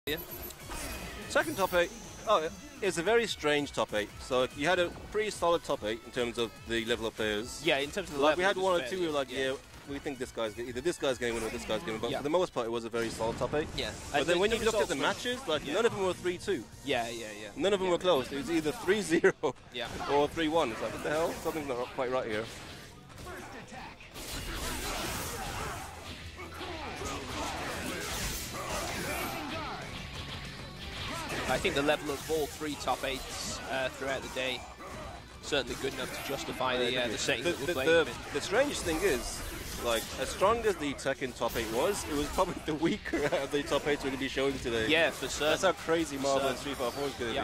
Yeah. Second top 8. Oh, it's a very strange top 8. So you had a pretty solid top 8 in terms of the level of players. Yeah, in terms of the like level. we had one or two. We were like, yeah, we think this guy's either this guy's going to win or this guy's going to win. But Yeah. for the most part, it was a very solid top 8. yeah. But then when you looked at the results matches, like yeah. none of them were 3-2. Yeah. None of them were close. It was either 3-0 Yeah. or 3-1. It's like, what the hell? Something's not quite right here. I think the level of all three top 8s throughout the day certainly good enough to justify the setting that we're playing. The strangest thing is, like, as strong as the Tekken top 8 was, it was probably the weaker out of the top 8s we're going to be showing today. Yeah, for certain. That's how crazy Marvel and Street Fighter 4 is going to be.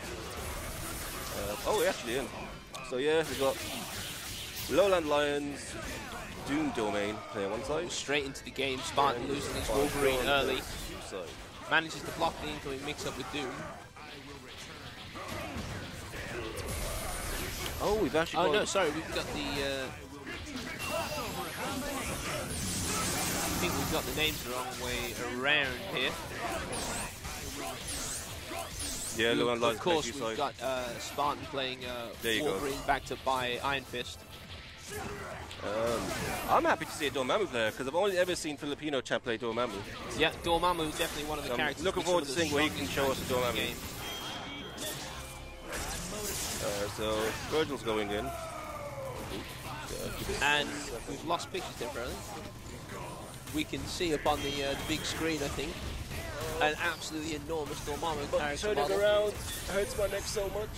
Oh, we're actually in. So yeah, we've got Lowland Lions, Doom Domain playing one side. Straight into the game, Spartan losing his Wolverine early. Manages to block the incoming mix-up with Doom. Oh, we've actually Oh no, sorry, we've got the... I think we've got the names the wrong way around here. Yeah, Lowland Lions. Of course, we've got Spartan playing Wolverine backed up by Iron Fist. I'm happy to see a Dormammu player because I've only ever seen Filipino champ play Dormammu. Yeah, Dormammu is definitely one of the characters. Looking forward to seeing what he can show us with Dormammu. So Virgil's going in. And we've lost pictures temporarily. We can see up on the big screen, I think, an absolutely enormous Dormammu character Turning model. around hurts my neck so much.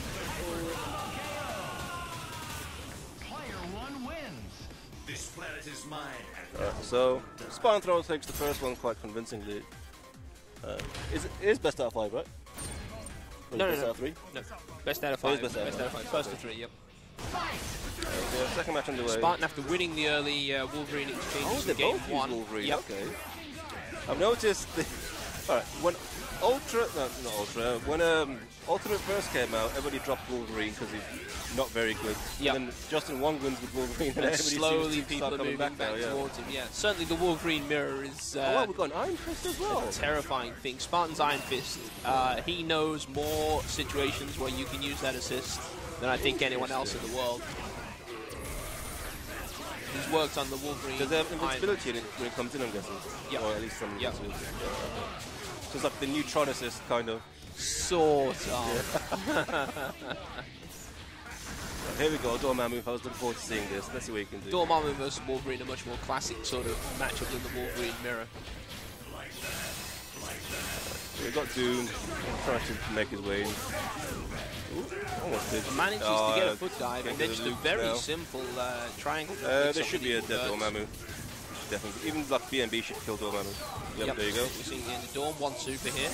This planet is mine. So Spawn Throw takes the first one quite convincingly. It is best out of 5, right? Or No, best no, out of 3? no. Best out of Oh, 5. it's best out of five. First to 3, yep. Yeah, second match underway. Spartan, after winning the early Wolverine exchange Oh, in they game both use 1. Wolverine. Yep. Okay. I've noticed. Alright, when Ultra, no, not Ultra. When Ultimate first came out, everybody dropped Wolverine because he's not very good. Yep. And then Justin won wins with Wolverine, and And everybody slowly seems to people start are coming moving back now. Yeah. towards him. Yeah, certainly the Wolverine mirror is Oh, well, we've got an Iron Fist as well. a terrifying thing. Spartan's Iron Fist, he knows more situations where you can use that assist than I think anyone else in the world. He's worked on the Wolverine. Does they have Iron invincibility in it when it comes in, I'm guessing? Yep. Or at least some Yep. invincibility. So it's like the neutron assist, kind of. Sort of. Here we go, Dormammu. I was looking forward to seeing this. Let's see what he can do. Dormammu versus Wolverine, a much more classic sort of matchup than the Wolverine mirror. We've got Doom trying to make his way in. Ooh, almost did. Manages to get a foot dive and then into just the a loops very now. simple triangle. There should be a dead Dormammu. Definitely. Even like BNB should kill Dormammu. Yep, there you go. We're seeing the end of Dorm, one super here.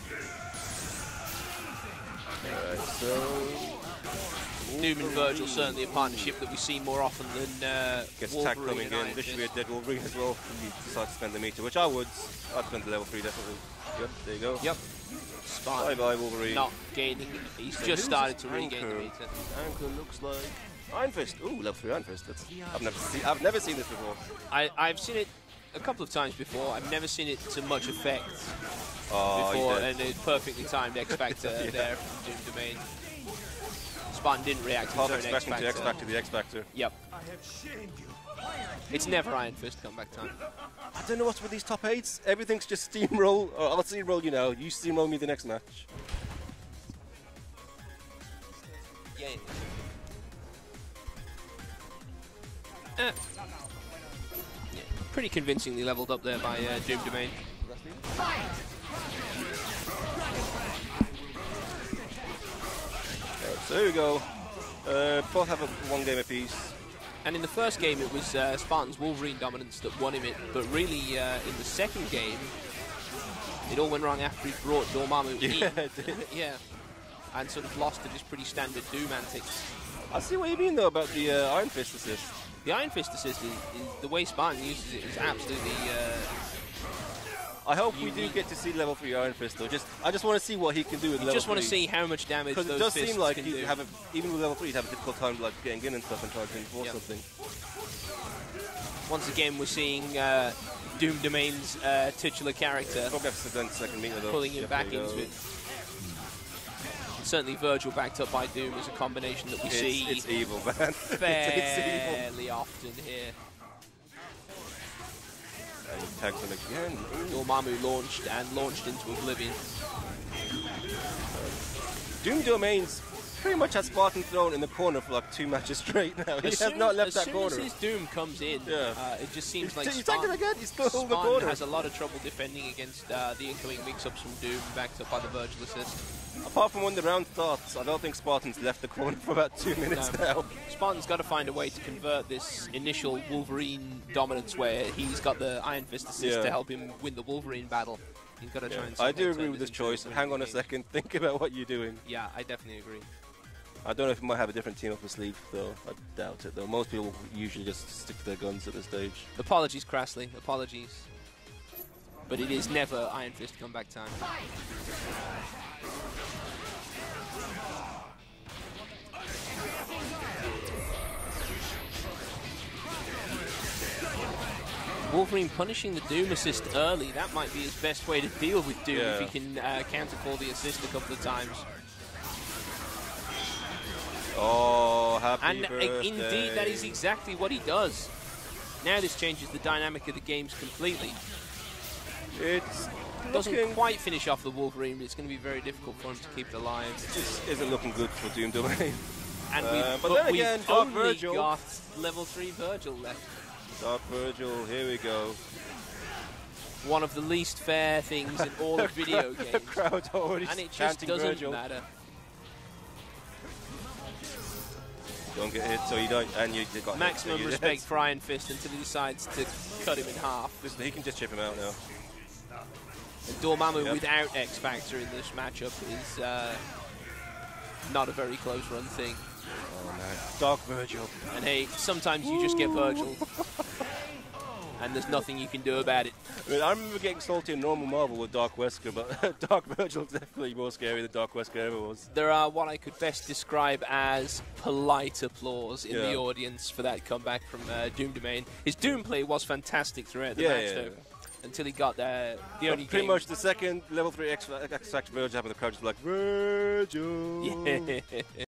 Alright, so... Doom and Virgil, certainly a partnership that we see more often than Gets Wolverine tag coming and in. Iron This should be a Fist. dead Wolverine as well. If you decide to spend the meter, which I would. I'd spend the level 3 definitely. Yep, there you go. Yep. Spartan Bye-bye, Wolverine. not gaining. He's So just who's started this to regain the anchor? meter. Anchor looks like Iron Fist. Ooh, level 3 Iron Fist. That's, I've never seen this before. I've seen it a couple of times before. I've never seen it to much effect Oh, before, yeah. and a perfectly timed X Factor Yeah. there from Doom Domain. Spartan didn't react to Half his own expecting to X X Factor the X Factor. Yep. It's never Iron Fist comeback time. I don't know what's with these top 8s. Everything's just steamroll. Oh, I'll steamroll you now. You steamroll me the next match. Yeah. Yeah, pretty convincingly leveled up there by Doom Domain. So here we go. Both have one game apiece. And in the first game, it was Spartan's Wolverine dominance that won him it. But really, in the second game, it all went wrong after he brought Dormammu in. Yeah, it did. Yeah. And sort of lost to just pretty standard Doom antics. I see what you mean though about the Iron Fist assist. The Iron Fist assist is the way Spartan uses it is absolutely. I hope we do get to see level 3 Iron Fist though. I just want to see what he can do with You level 3. just want to see how much damage those Because it does fists seem like can he'd do. have even with level 3 he'd have a difficult time like getting in and stuff and trying to enforce Yep. something. Once again, we're seeing Doom Domain's titular character, Probably have to then second meter though. pulling him back Definitely into it. Certainly Virgil backed up by Doom is a combination that we see It's evil, man. It's evil. fairly often here. And he tags him again. Dormammu launched into oblivion. Doom Domain's pretty much has Spartan thrown in the corner for like 2 matches straight now. He has not left that corner. As soon as his Doom comes in, Yeah. it just seems like He's tagging again. He's still holding the Spartan corner. has a lot of trouble defending against the incoming mix-ups from Doom, backed up by the Virgil assist. Apart from when the round starts, I don't think Spartan's left the corner for about 2 minutes now. Spartan's got to find a way to convert this initial Wolverine dominance where he's got the Iron Fist assist to help him win the Wolverine battle. He's got to try and I do turn agree with this into choice. winning Hang on a game. second. Think about what you're doing. Yeah, I definitely agree. I don't know if he might have a different team up his sleeve, though. I doubt it, though. Most people usually just stick to their guns at this stage. Apologies, Crassly. Apologies. But it is never Iron Fist comeback time. Wolverine punishing the Doom assist early. That might be his best way to deal with Doom if he can counter-call the assist a couple of times. Oh, happy And birthday. indeed, that is exactly what he does. Now this changes the dynamic of the games completely. It's Doesn't looking... quite finish off the Wolverine, but it's going to be very difficult for him to keep it alive. Just isn't looking good for Doom Domain. And but then we've again, Dark only Virgil. got level 3 Virgil left. Dark Virgil, here we go. One of the least fair things in all of video The games. crowd's already And it just chanting doesn't Virgil. matter. Don't get hit, so you don't, and you got Maximum hit, so respect for Iron Fist until he decides to cut him in half. Listen, he can just chip him out now. And Dormammu Yep. without X Factor in this matchup is not a very close run thing. Oh man, Dark Virgil. And hey, sometimes you just get Virgil. And there's nothing you can do about it. I mean, I remember getting salty in normal Marvel with Dark Wesker, but Dark Virgil's definitely more scary than Dark Wesker ever was. There are what I could best describe as polite applause in the audience for that comeback from Doom Domain. His Doom play was fantastic throughout the match, though, until he got the only Pretty game. much the second level 3 X Factor Virgil happened, the crowd just like, Virgil! Yeah.